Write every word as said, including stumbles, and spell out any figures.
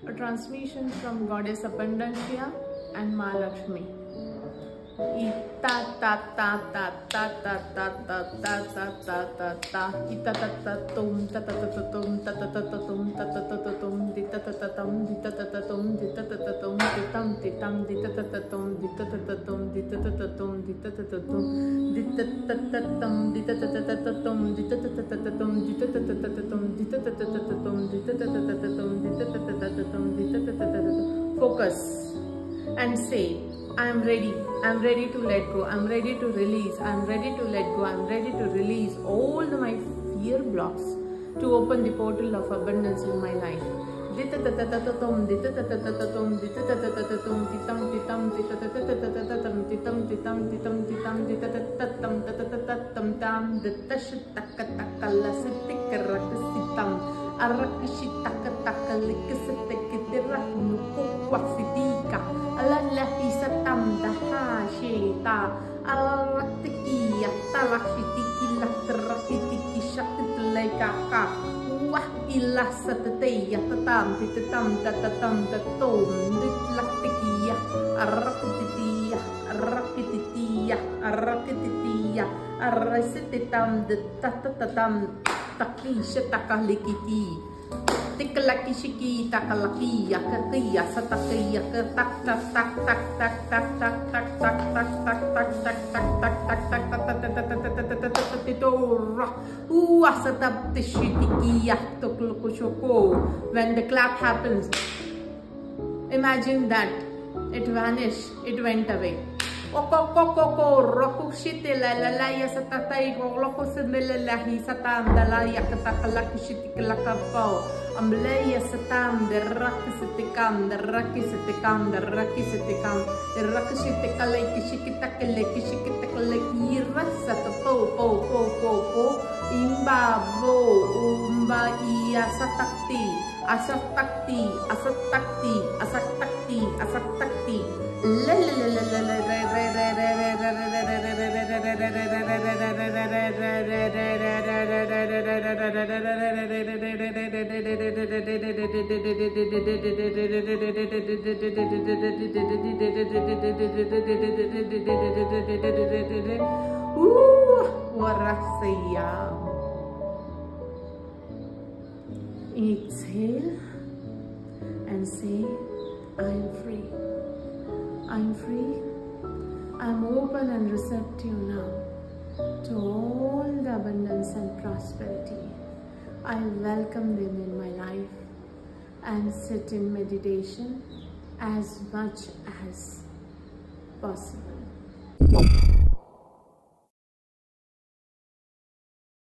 A transmission from Goddess Abundentia and Ma Laxmi. Ita ta ta ta ta ta ta ta ta ta ta ta ta ita ta ta tum ta ta ta ta tum ta ta ta ta tum ta ta ta ta tum di ta ta ta tum di ta ta ta tum di ta ta ta tum di tam di tam di ta ta ta tum di ta ta ta tum di ta ta ta tum di ta ta ta tum di ta ta ta tum di ta ta ta ta tum di ta ta ta ta tum di ta ta ta ta tum di ta ta ta ta tum di ta ta ta ta tum di ta ta ta ta tum di ta ta ta ta. Focus and say, I am ready. I am ready to let go. I am ready to release. I am ready to let go. I am ready to release all the, my fear blocks to open the portal of abundance in my life. Wah ilah sateteya tatam titatam tatatam tatom ditlaktikiya arrakititiya arrakititiya arrakititiya arrasititam ditatatam takisha takalikiti tikalakishiki takalakiya kakiya satakiya tak tak tak tak tak tak tak tak tak tak tak tak tak tak tak tak tak when the clap happens, imagine that it vanished, it went away. Amlaya satam the rakisitikam the rakisitikam the rakisitikam the rakisitikale kishikitakale kishikitakale kirasata po po po po po imba bo umba iya satakti asatakti asatakti asatakti asatakti la la la la la la Exhale and say, I am free. I am free. I am open and receptive now to all the abundance and prosperity. I welcome them in my life and sit in meditation as much as possible.